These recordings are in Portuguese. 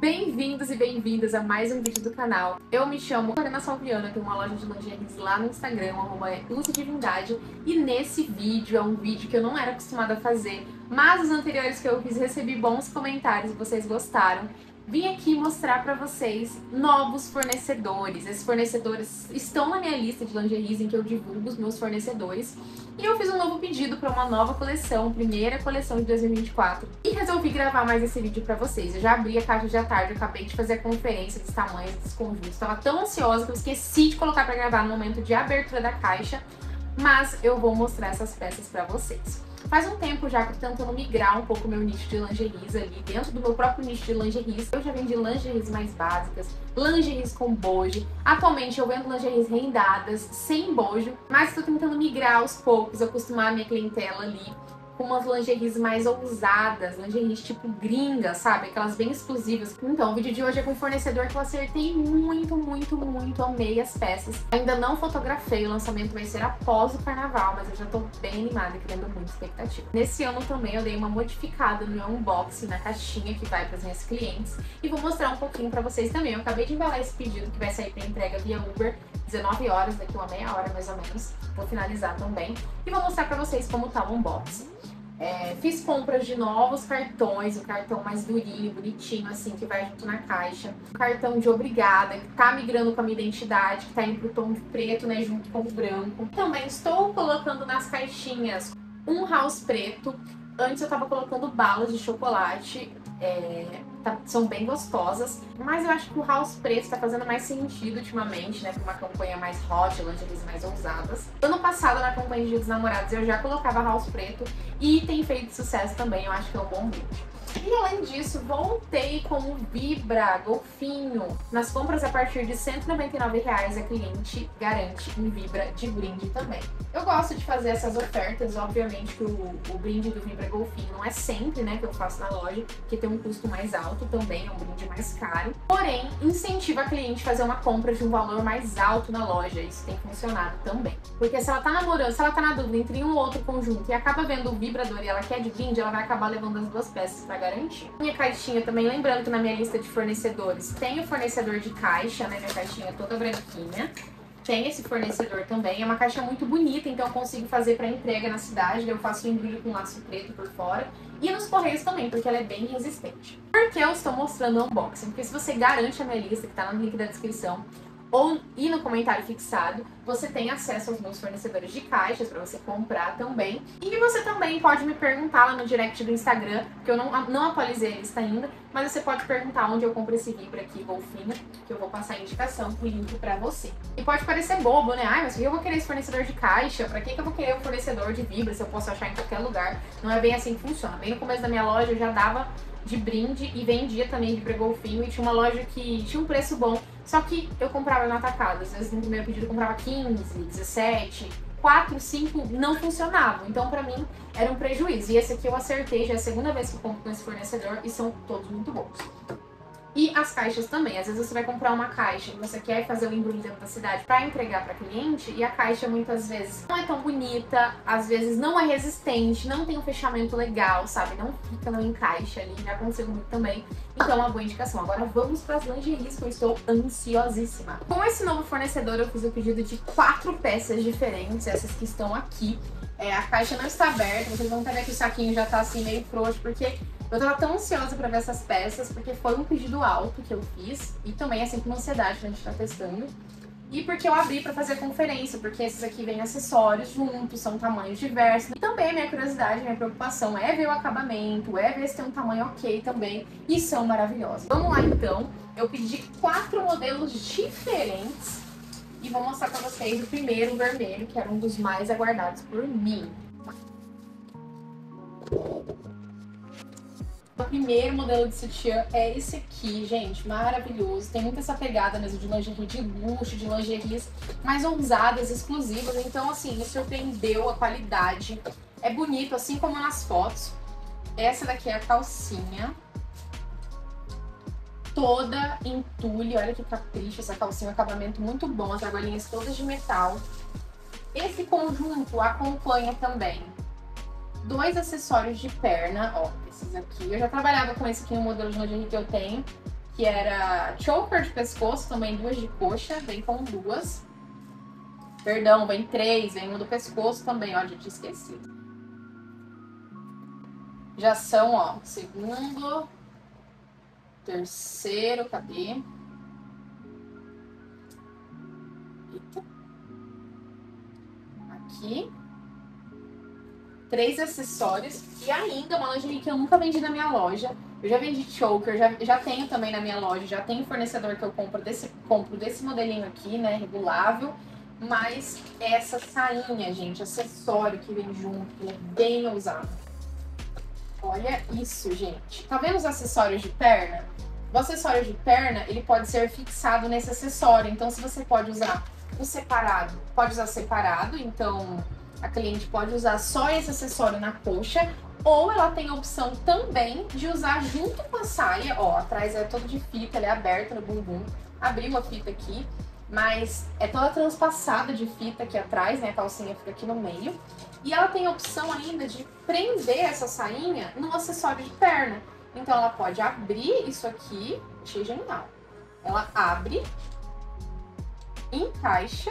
Bem-vindos e bem-vindas a mais um vídeo do canal. Eu me chamo Lorena Salviana, tenho uma loja de lingeries lá no Instagram, @LucyDivindade, e nesse vídeo é um vídeo que eu não era acostumada a fazer, mas os anteriores que eu fiz recebi bons comentários e vocês gostaram. Vim aqui mostrar pra vocês novos fornecedores. Esses fornecedores estão na minha lista de lingeries em que eu divulgo os meus fornecedores. E eu fiz um novo pedido para uma nova coleção, primeira coleção de 2024. E resolvi gravar mais esse vídeo pra vocês. Eu já abri a caixa de à tarde, eu acabei de fazer a conferência dos tamanhos dos conjuntos. Tava tão ansiosa que eu esqueci de colocar pra gravar no momento de abertura da caixa. Mas eu vou mostrar essas peças pra vocês. Faz um tempo já que eu tô tentando migrar um pouco meu nicho de lingeries ali, dentro do meu próprio nicho de lingeries. Eu já vendi lingeries mais básicas, lingeries com bojo. Atualmente eu vendo lingeries rendadas, sem bojo, mas tô tentando migrar aos poucos, acostumar a minha clientela ali com umas lingeries mais ousadas, lingeries tipo gringa, sabe? Aquelas bem exclusivas. Então, o vídeo de hoje é com um fornecedor que eu acertei muito, amei as peças. Ainda não fotografei, o lançamento vai ser após o carnaval, mas eu já tô bem animada, criando muita expectativa. Nesse ano também eu dei uma modificada no meu unboxing, na caixinha que vai para as minhas clientes, e vou mostrar um pouquinho pra vocês também. Eu acabei de embalar esse pedido que vai sair pra entrega via Uber, 19 horas, daqui uma meia hora mais ou menos. Vou finalizar também e vou mostrar pra vocês como tá o unboxing. Fiz compras de novos cartões, o cartão mais durinho, bonitinho, assim, que vai junto na caixa. O cartão de obrigada, que tá migrando com a minha identidade, que tá indo pro tom de preto, né, junto com o branco. Também estou colocando nas caixinhas um house preto. Antes eu tava colocando balas de chocolate, são bem gostosas, mas eu acho que o house preto tá fazendo mais sentido ultimamente, né, pra uma campanha mais hot, lingeries mais ousadas. Ano passado, na campanha de Dia dos Namorados, eu já colocava house preto e tem feito sucesso também, eu acho que é um bom brinde. E além disso, voltei com o Vibra Golfinho. Nas compras a partir de R$ 199,00 a cliente garante um Vibra de brinde também. Eu gosto de fazer essas ofertas, obviamente que o brinde do Vibra Golfinho não é sempre, né, que eu faço na loja, porque tem um custo mais alto também, é um brinde mais caro. Porém, incentiva a cliente a fazer uma compra de um valor mais alto na loja, isso tem funcionado também. Porque se ela tá namorando, se ela tá na dúvida entre um ou outro conjunto e acaba vendo o vibrador e ela quer de brinde, ela vai acabar levando as duas peças pra garantir. Minha caixinha também, lembrando que na minha lista de fornecedores tem o fornecedor de caixa, né, minha caixinha toda branquinha. Tem esse fornecedor também, é uma caixa muito bonita, então eu consigo fazer para entrega na cidade, eu faço o embrulho com laço preto por fora. E nos correios também, porque ela é bem resistente. Por que eu estou mostrando o unboxing? Porque se você garante a minha lista, que tá no link da descrição, e no comentário fixado, você tem acesso aos meus fornecedores de caixas para você comprar também. E você também pode me perguntar lá no direct do Instagram, que eu não atualizei a lista ainda, mas você pode perguntar onde eu compro esse Vibra aqui, Golfinho, que eu vou passar a indicação, o link pra você. E pode parecer bobo, né? Ai, mas por que eu vou querer esse fornecedor de caixa? Pra que eu vou querer um fornecedor de Vibra se eu posso achar em qualquer lugar? Não é bem assim que funciona. Bem no começo da minha loja eu já dava de brinde e vendia também Vibra Golfinho, e tinha uma loja que tinha um preço bom, só que eu comprava no atacado, às vezes no primeiro pedido eu comprava 15, 17, 4, 5 não funcionavam, então pra mim era um prejuízo. E esse aqui eu acertei, já é a segunda vez que eu compro com esse fornecedor e são todos muito bons. E as caixas também, às vezes você vai comprar uma caixa e você quer fazer o embrulho dentro da cidade para entregar para cliente, e a caixa muitas vezes não é tão bonita, às vezes não é resistente, não tem um fechamento legal, sabe? Não fica no encaixe ali, já aconteceu muito também. Então é uma boa indicação. Agora vamos para as lingeries, que eu estou ansiosíssima. Com esse novo fornecedor eu fiz o pedido de 4 peças diferentes, essas que estão aqui. A caixa não está aberta, vocês vão ver que o saquinho já tá assim meio frouxo, porque eu tava tão ansiosa pra ver essas peças, porque foi um pedido alto que eu fiz, e também é sempre uma ansiedade que a gente tá testando. E porque eu abri pra fazer a conferência, porque esses aqui vêm acessórios juntos, são tamanhos diversos. E também a minha curiosidade, minha preocupação é ver o acabamento, é ver se tem um tamanho ok também, e são maravilhosos. Vamos lá então, eu pedi 4 modelos diferentes, e vou mostrar pra vocês o primeiro, o vermelho, que era um dos mais aguardados por mim. O primeiro modelo de sutiã é esse aqui, gente, maravilhoso. Tem muito essa pegada mesmo de lingerie de luxo, de lingeries mais ousadas, exclusivas. Então, assim, me surpreendeu a qualidade. É bonito, assim como nas fotos. Essa daqui é a calcinha. Toda em tule, olha que capricho, essa calcinha, um acabamento muito bom, as argolinhas todas de metal. Esse conjunto acompanha também 2 acessórios de perna, ó, esses aqui. Eu já trabalhava com esse aqui no modelo de lingerie que eu tenho, que era choker de pescoço, também 2 de coxa, vem com 2. Perdão, vem 3, vem um do pescoço também, ó, já tinha esquecido. Já são, ó, segundo, terceiro, cadê? Eita. Aqui. 3 acessórios e ainda uma lingerie que eu nunca vendi na minha loja. Eu já vendi choker, já tenho também na minha loja, já tenho fornecedor que eu compro desse modelinho aqui, né, regulável. Mas essa sainha, gente, acessório que vem junto, ele é bem ousado. Olha isso, gente. Tá vendo os acessórios de perna? O acessório de perna, ele pode ser fixado nesse acessório. Então, se você pode usar o separado, pode usar separado. Então, a cliente pode usar só esse acessório na coxa. Ou ela tem a opção também de usar junto com a saia. Ó, atrás é todo de fita, ela é aberta no bumbum. Abriu a fita aqui. Mas é toda transpassada de fita aqui atrás, né? A calcinha fica aqui no meio. E ela tem a opção ainda de prender essa sainha no acessório de perna. Então ela pode abrir isso aqui, achei genial. Ela abre, encaixa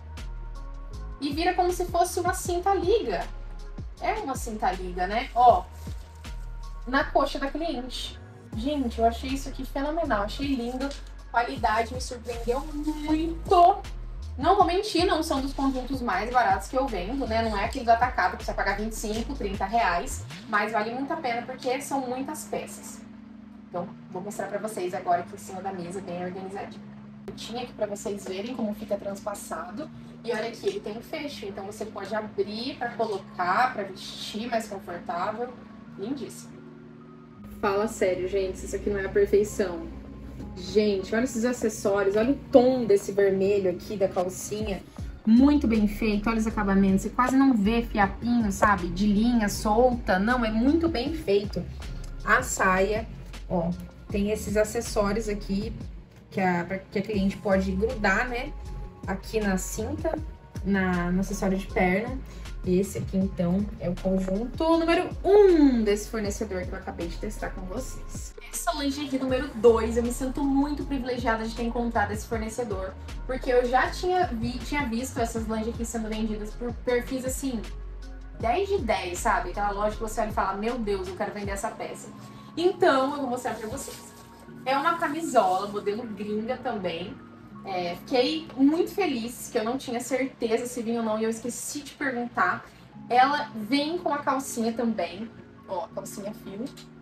e vira como se fosse uma cinta-liga. É uma cinta-liga, né? Ó, na coxa da cliente. Gente, eu achei isso aqui fenomenal, achei lindo. Qualidade me surpreendeu muito. Não vou mentir, não são dos conjuntos mais baratos que eu vendo, né? Não é aquele do atacado que você vai pagar 25, 30 reais, mas vale muito a pena porque são muitas peças. Então, vou mostrar pra vocês agora aqui em cima da mesa, bem organizadinho. Eu tinha aqui pra vocês verem como fica transpassado. E olha aqui, ele tem um fecho, então você pode abrir pra colocar, pra vestir mais confortável. Lindíssimo. Fala sério, gente, isso aqui não é a perfeição. Gente, olha esses acessórios, olha o tom desse vermelho aqui da calcinha. Muito bem feito, olha os acabamentos. Você quase não vê fiapinho, sabe? De linha solta. Não, é muito bem feito. A saia, ó, tem esses acessórios aqui que a cliente pode grudar, né? Aqui na cinta, no acessório de perna. Esse aqui, então, é o conjunto número 1 desse fornecedor que eu acabei de testar com vocês. Essa lingerie número 2, eu me sinto muito privilegiada de ter encontrado esse fornecedor, porque eu já tinha visto essas lingeries sendo vendidas por perfis, assim, 10 de 10, sabe? Aquela loja que você olha e fala, meu Deus, eu quero vender essa peça. Então, eu vou mostrar pra vocês. É uma camisola, modelo gringa também. Fiquei muito feliz, que eu não tinha certeza se vinha ou não, e eu esqueci de perguntar. Ela vem com a calcinha também, ó, calcinha fio.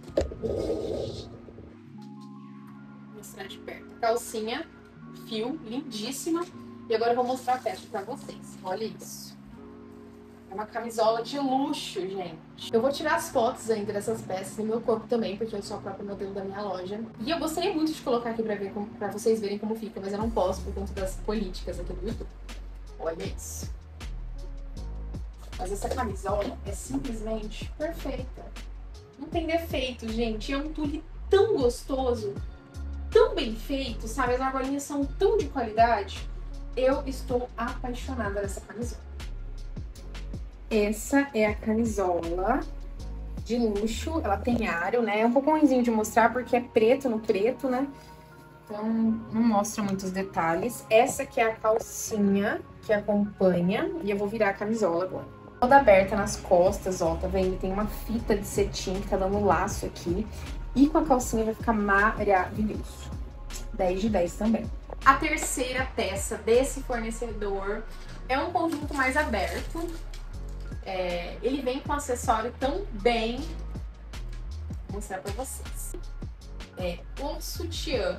Vou mostrar de perto. Calcinha fio, lindíssima. E agora eu vou mostrar perto pra vocês, olha isso. É uma camisola de luxo, gente. Eu vou tirar as fotos ainda dessas peças no meu corpo também, porque eu sou a própria modelo da minha loja. E eu gostaria muito de colocar aqui pra vocês verem como fica, mas eu não posso por conta das políticas aqui do YouTube. Olha isso. Mas essa camisola é simplesmente perfeita. Não tem defeito, gente. É um tule tão gostoso, tão bem feito, sabe? As argolinhas são tão de qualidade. Eu estou apaixonada nessa camisola. Essa é a camisola de luxo, ela tem aro, né? É um pouco ruimzinho de mostrar porque é preto no preto, né? Então não mostra muitos detalhes. Essa aqui é a calcinha que acompanha e eu vou virar a camisola agora. Toda aberta nas costas, ó, tá vendo? Tem uma fita de cetim que tá dando laço aqui. E com a calcinha vai ficar maravilhoso. 10 de 10 também. A terceira peça desse fornecedor é um conjunto mais aberto. Ele vem com acessório também. Vou mostrar pra vocês. O sutiã.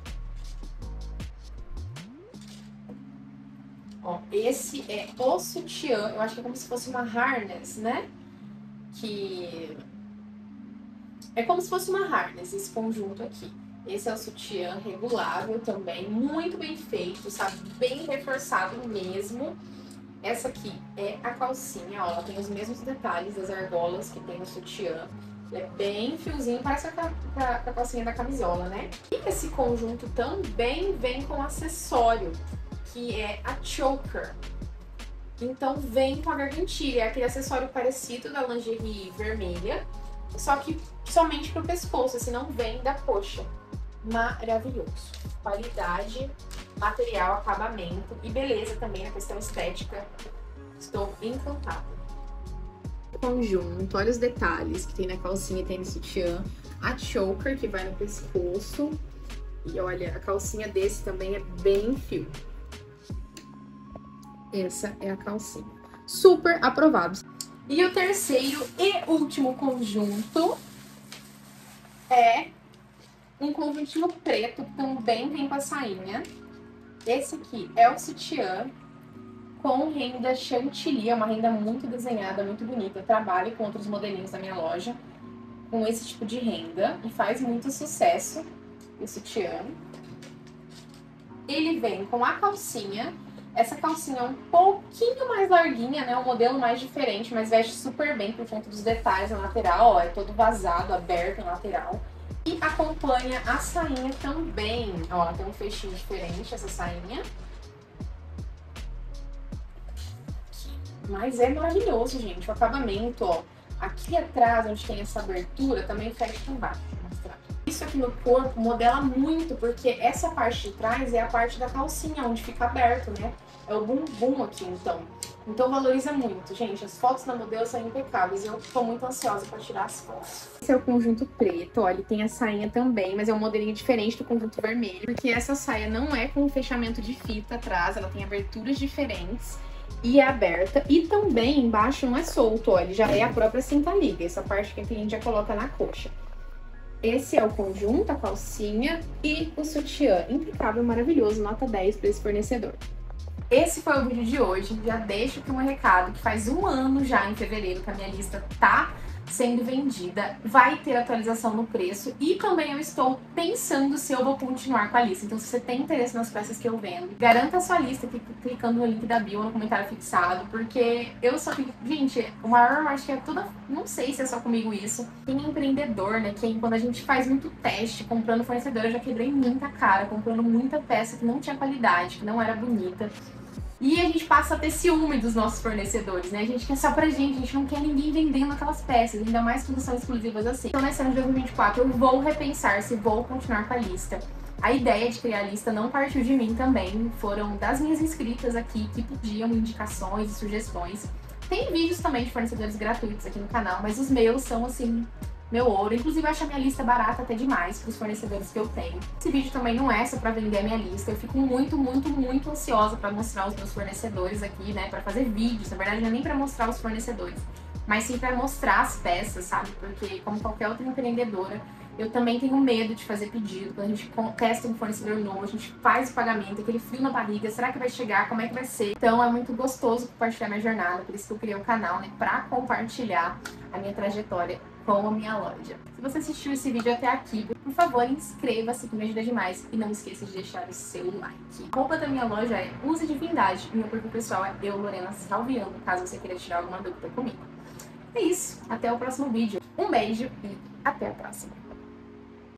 Ó, esse é o sutiã. Eu acho que é como se fosse uma harness, né? Que é como se fosse uma harness, esse conjunto aqui. Esse é o sutiã regulável também, muito bem feito, sabe? Bem reforçado mesmo. Essa aqui é a calcinha, ó, ela tem os mesmos detalhes das argolas que tem no sutiã. É bem fiozinho, parece com a calcinha da camisola, né? E esse conjunto também vem com acessório, que é a choker. Então vem com a gargantilha, é aquele acessório parecido da lingerie vermelha, só que somente pro pescoço, esse não vem da coxa. maravilhoso. Qualidade, material, acabamento e beleza também na questão estética. Estou encantada. Conjunto, olha os detalhes que tem na calcinha e tem no sutiã. A choker que vai no pescoço. E olha, a calcinha desse também é bem fio. Essa é a calcinha. Super aprovado. E o terceiro e último conjunto é um conjuntinho preto, que também vem com a sainha. Esse aqui é o sutiã com renda chantilly, é uma renda muito desenhada, muito bonita. Eu trabalho com outros modelinhos da minha loja com esse tipo de renda e faz muito sucesso o sutiã. Ele vem com a calcinha. Essa calcinha é um pouquinho mais larguinha, né? Um modelo mais diferente, mas veste super bem por conta dos detalhes na lateral, ó. É todo vazado, aberto na lateral. E acompanha a sainha também. Ó, tem um fechinho diferente essa sainha. Mas é maravilhoso, gente. O acabamento, ó. Aqui atrás, onde tem essa abertura, também fecha embaixo. Vou mostrar. Isso aqui no corpo modela muito, porque essa parte de trás é a parte da calcinha, onde fica aberto, né? É o bumbum aqui, então. Então valoriza muito, gente. As fotos da modelo são impecáveis. Eu tô muito ansiosa pra tirar as fotos. Esse é o conjunto preto, ó. Ele tem a sainha também, mas é um modelinho diferente do conjunto vermelho. Porque essa saia não é com fechamento de fita atrás, ela tem aberturas diferentes. E é aberta, e também embaixo não é solto, ó, ele já é a própria cinta liga, essa parte que a cliente já coloca na coxa. Esse é o conjunto, a calcinha e o sutiã, impecável, maravilhoso, nota 10 para esse fornecedor. Esse foi o vídeo de hoje, já deixo aqui um recado que faz um ano já, em fevereiro, que a minha lista tá sendo vendida, vai ter atualização no preço e também eu estou pensando se eu vou continuar com a lista. Então, se você tem interesse nas peças que eu vendo, garanta a sua lista clicando no link da bio no comentário fixado, porque eu só fico... Gente, o maior, acho que é toda... Não sei se é só comigo isso. Tem empreendedor, né, que quando a gente faz muito teste, comprando fornecedor, eu já quebrei muita cara, comprando muita peça que não tinha qualidade, que não era bonita. E a gente passa a ter ciúme dos nossos fornecedores, né? A gente quer só pra gente, a gente não quer ninguém vendendo aquelas peças, ainda mais quando são exclusivas assim. Então, nesse ano de 2024, eu vou repensar se vou continuar com a lista. A ideia de criar a lista não partiu de mim também, foram das minhas inscritas aqui que pediam indicações e sugestões. Tem vídeos também de fornecedores gratuitos aqui no canal, mas os meus são, assim, meu ouro. Inclusive, eu acho a minha lista barata até demais para os fornecedores que eu tenho. Esse vídeo também não é só para vender a minha lista. Eu fico muito, muito, muito ansiosa para mostrar os meus fornecedores aqui, né? Para fazer vídeos. Na verdade, não é nem para mostrar os fornecedores, mas sim para mostrar as peças, sabe? Porque, como qualquer outra empreendedora, eu também tenho medo de fazer pedido. Quando a gente testa um fornecedor novo, a gente faz o pagamento, aquele frio na barriga, será que vai chegar? Como é que vai ser? Então é muito gostoso compartilhar minha jornada, por isso que eu criei o canal, né? Pra compartilhar a minha trajetória com a minha loja. Se você assistiu esse vídeo até aqui, por favor, inscreva-se, que me ajuda demais. E não esqueça de deixar o seu like. A roupa da minha loja é Use Divindade. E meu perfil pessoal é eu, Lorena Salviano, caso você queira tirar alguma dúvida comigo. É isso. Até o próximo vídeo. Um beijo e até a próxima.